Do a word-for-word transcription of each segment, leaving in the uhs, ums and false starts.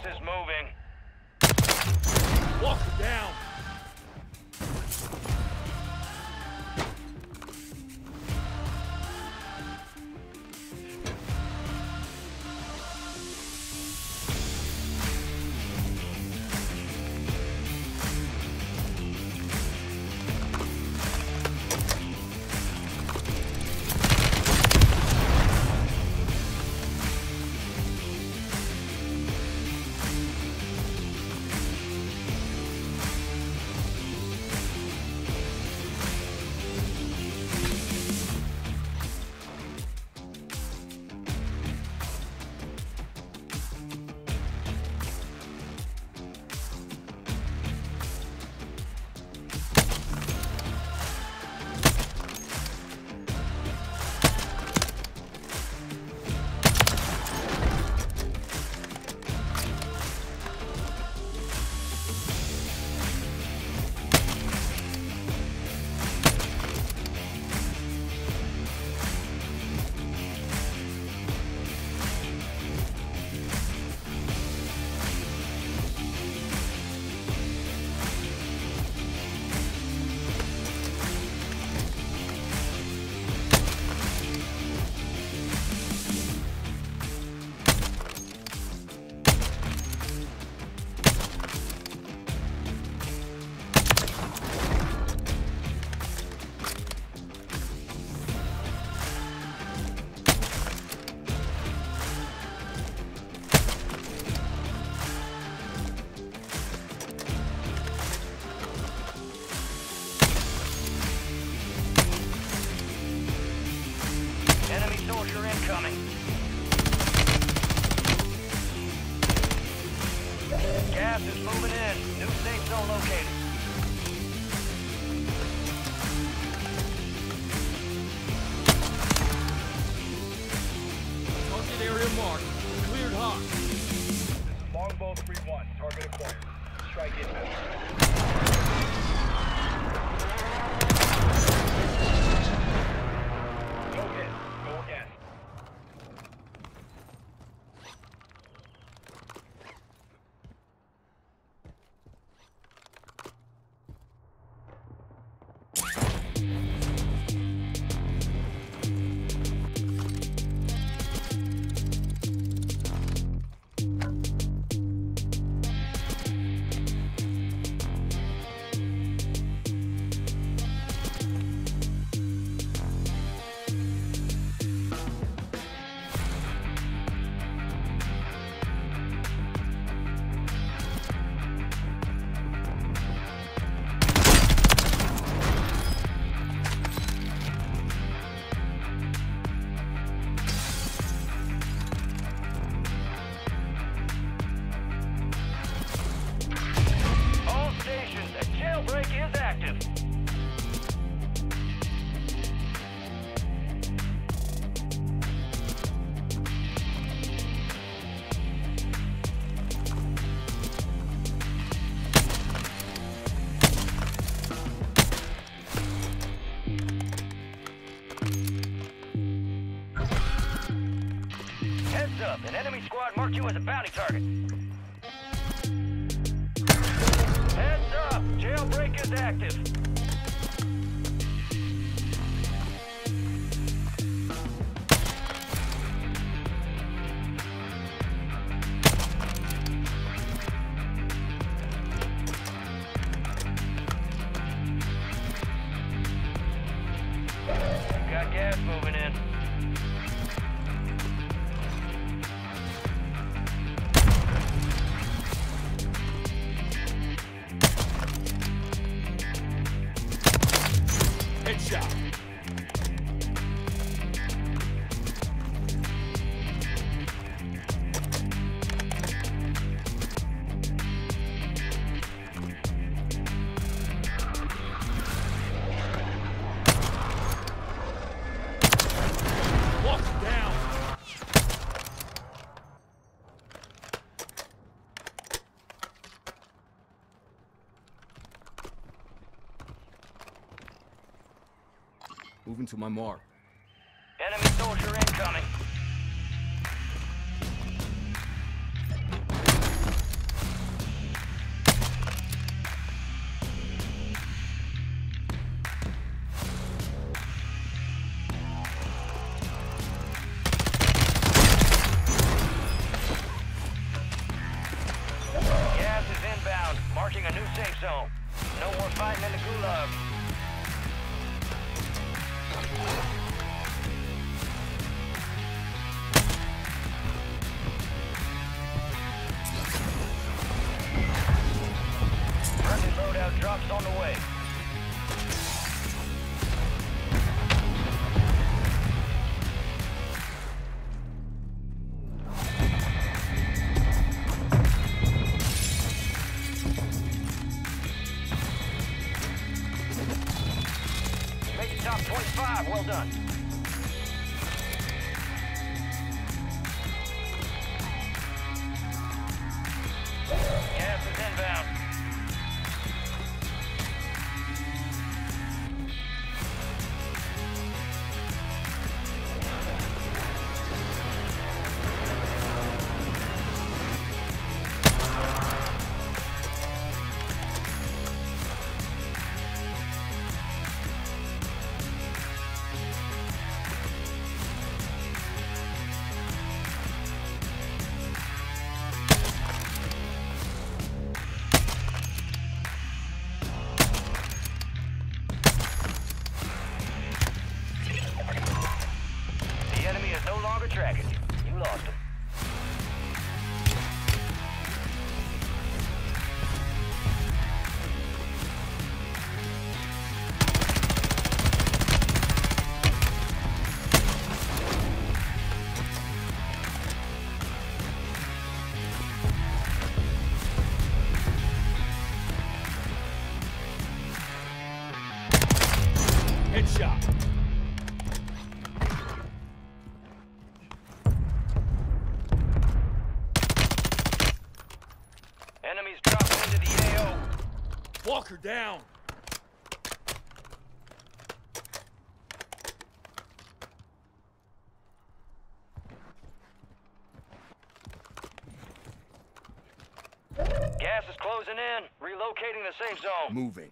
is moving. Walk it down. Soldier incoming. Gas is moving in. New safe zone located. Target area marked. Cleared hot. This is Longbow three one. Target acquired. Strike inbound. An enemy squad marked you as a bounty target. Heads up! Jailbreak is active. Got gas moving in. Headshot. Walk down. Moving to my mark. Enemy soldier incoming. Marking a new safe zone. No more fighting in the gulag. Friendly loadout drops on the way. Top twenty-five, well done. Gas is inbound. Tracking you. You lost him. Headshot. Enemies dropping into the A O. Walker down. Gas is closing in. Relocating the safe zone. Moving.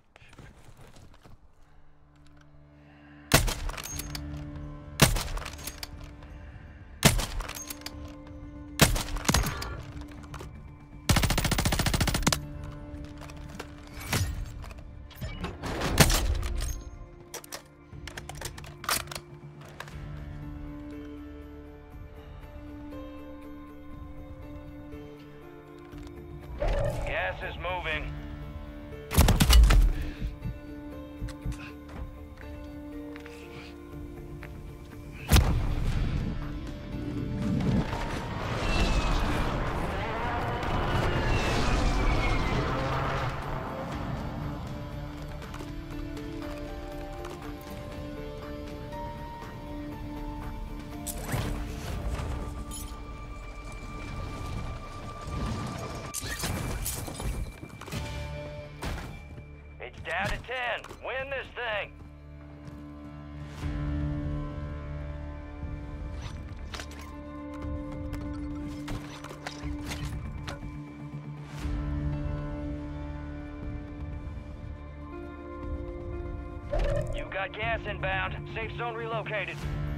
Gas is moving. Down to ten. Win this thing. You got gas inbound. Safe zone relocated.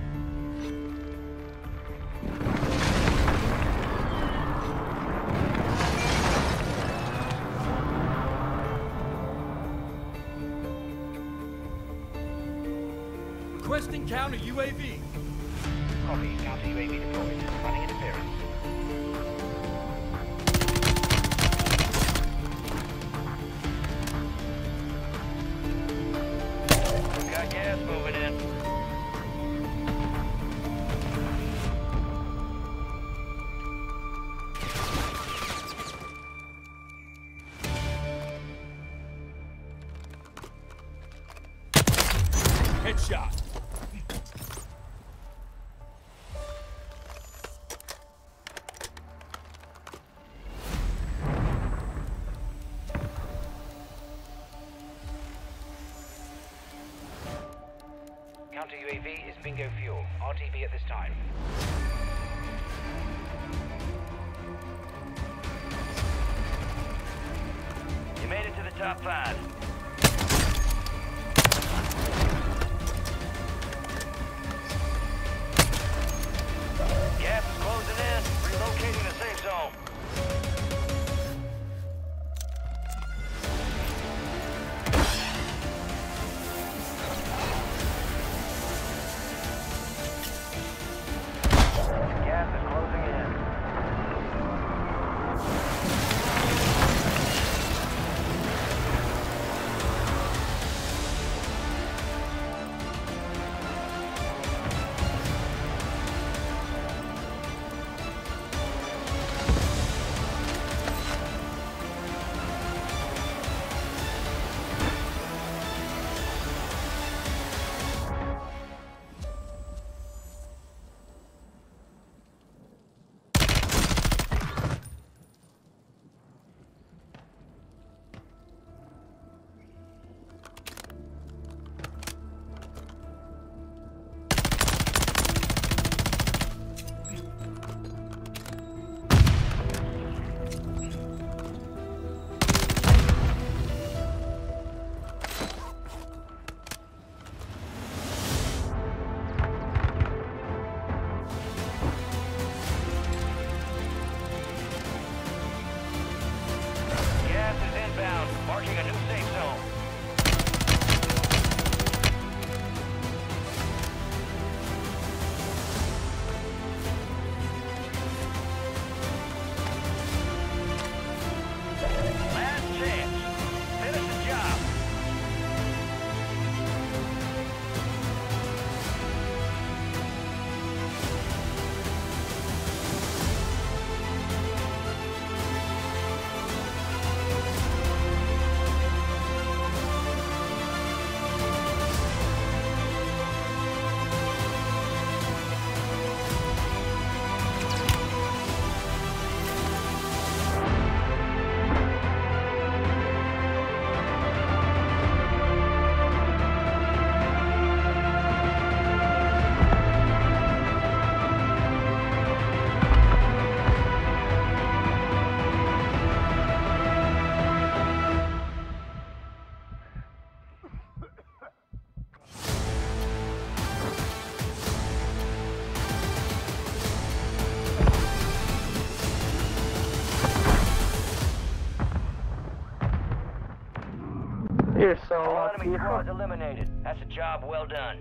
Requesting counter U A V. Copy. Counter U A V deployed. Running interference. Got gas moving in. Headshot. Counter U A V is bingo fuel. R T B at this time. You made it to the top five. Gas is closing in. Relocating the safe zone. Marking a new safe zone. Last chance. Finish the job. You're so All lucky. enemy squads eliminated. That's a job well done.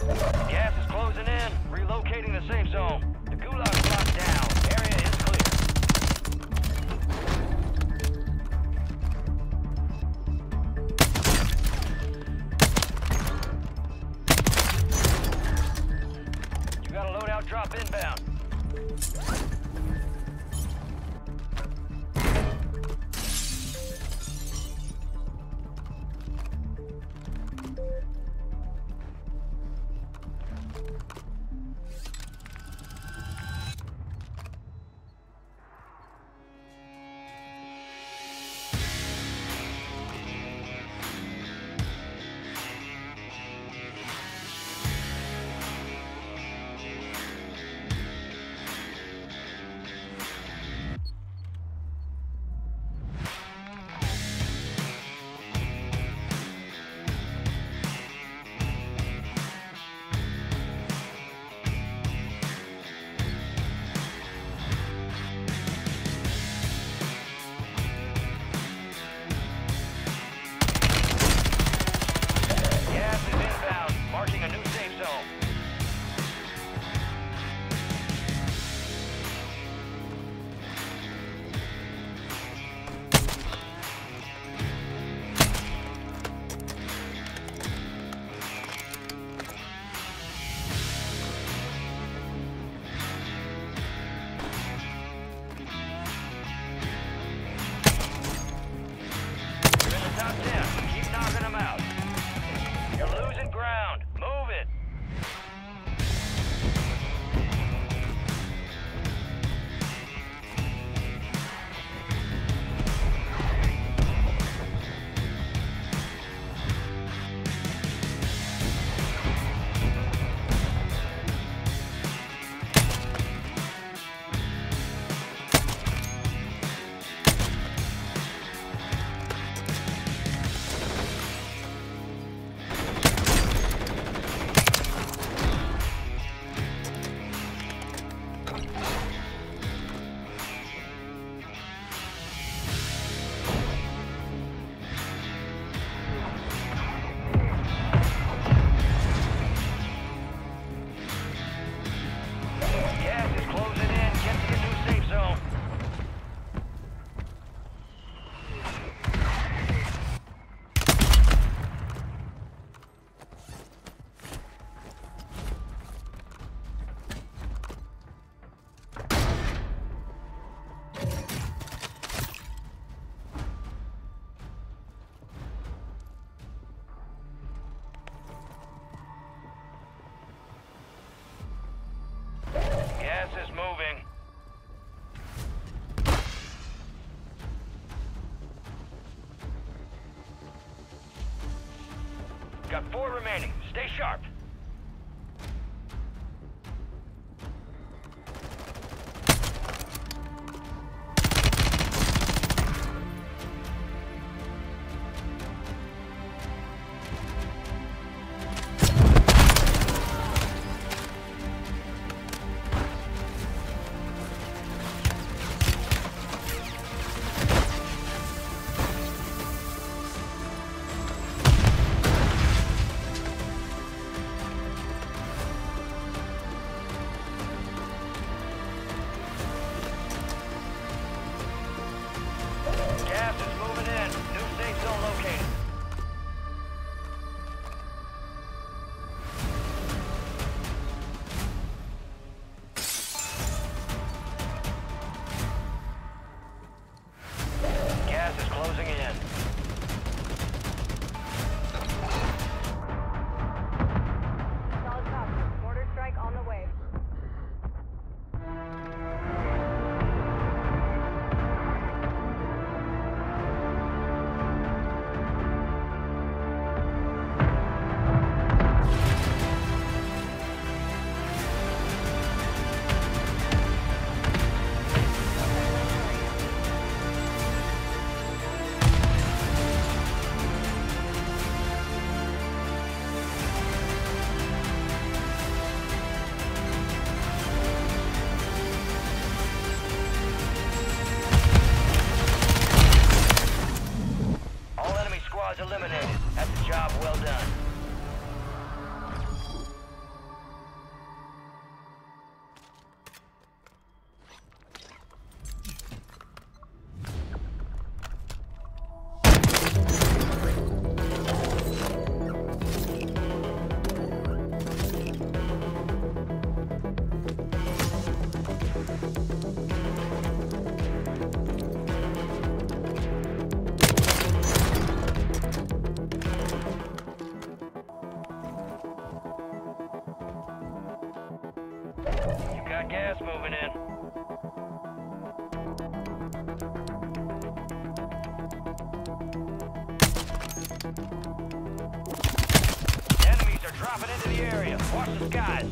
Gas is closing in. Relocating the safe zone. The gulag's locked down. Area is clear. You got a loadout drop inbound. Is moving. Got four remaining. Stay sharp. got gas moving in. Enemies are dropping into the area. Watch the skies.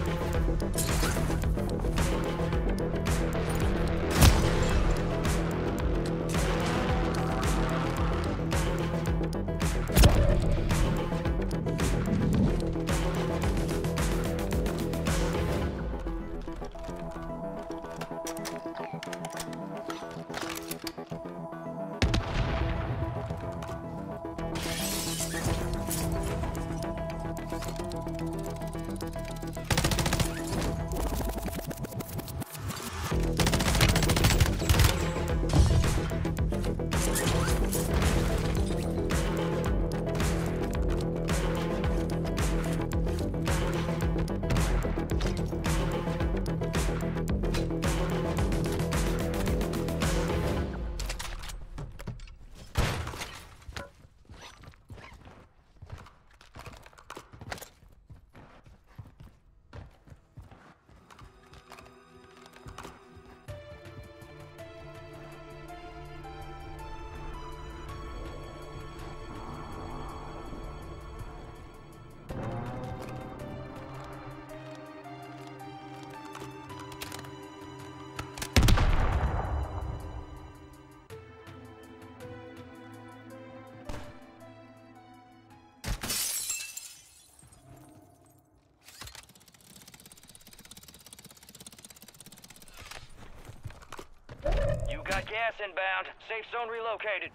You got gas inbound. Safe zone relocated.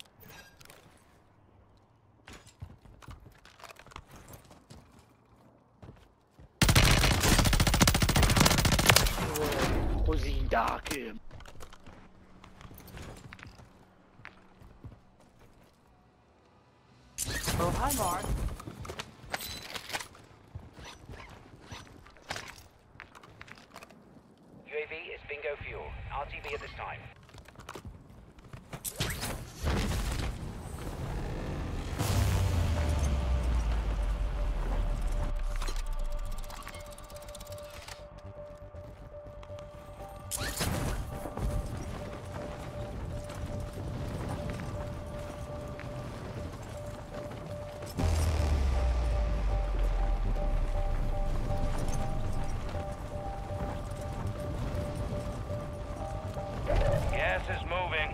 Così dark. Oh, hi, Mark. U A V is bingo fuel. R T B at this time. Gas is moving.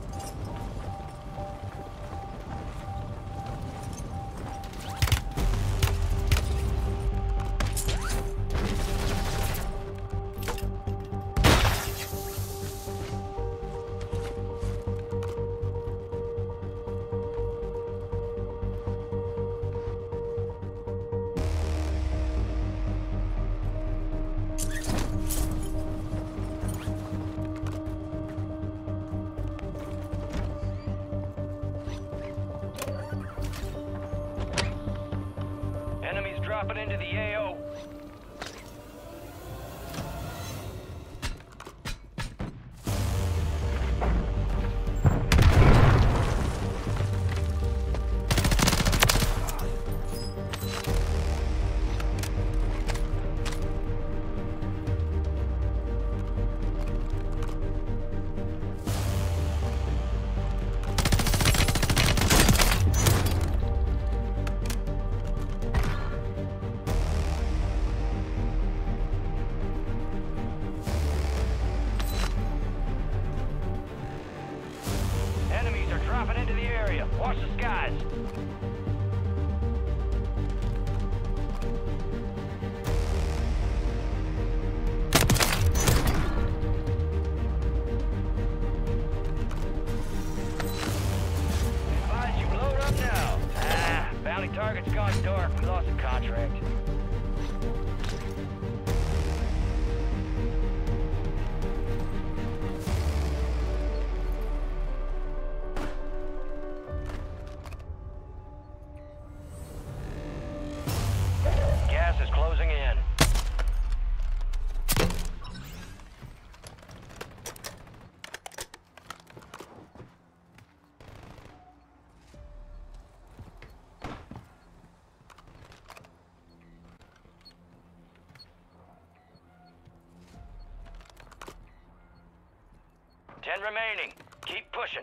Enemies dropping into the A O. Enemies are dropping into the area. Watch the skies. Advise you load up now. Ah, bounty target's gone dark. We lost the contract. Gas is closing in. Ten remaining. Keep pushing.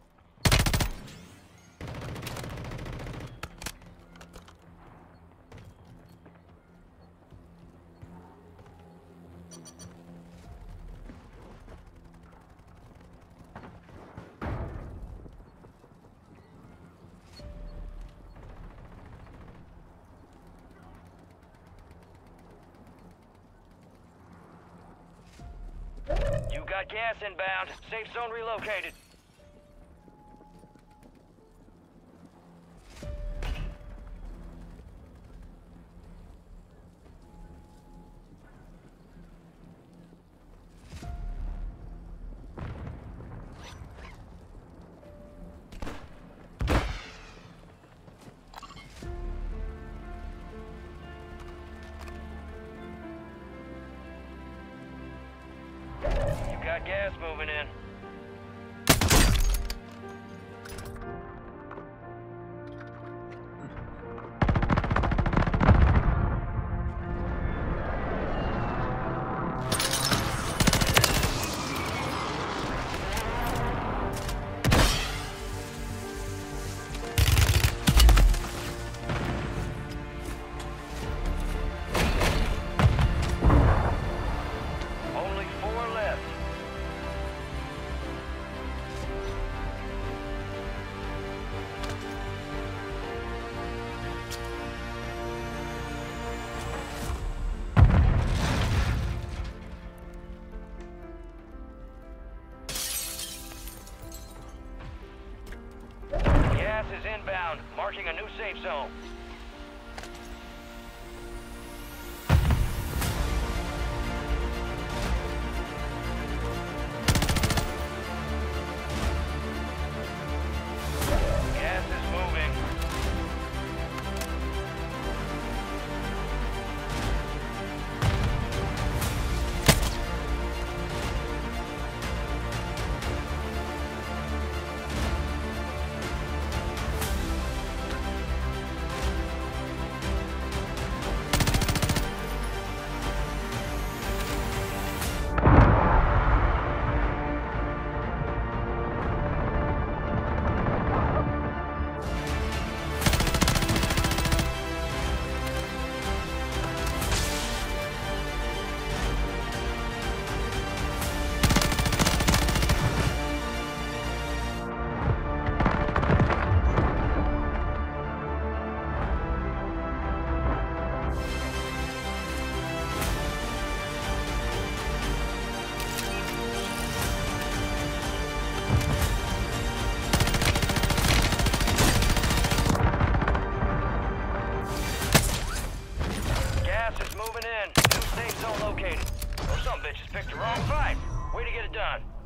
You got gas inbound. Safe zone relocated. Got gas moving in. Only four left. Gas is inbound, marking a new safe zone. Gas is moving. Gas is moving in. New safe zone located. Oh, some bitches picked the wrong fight. Way to get it done.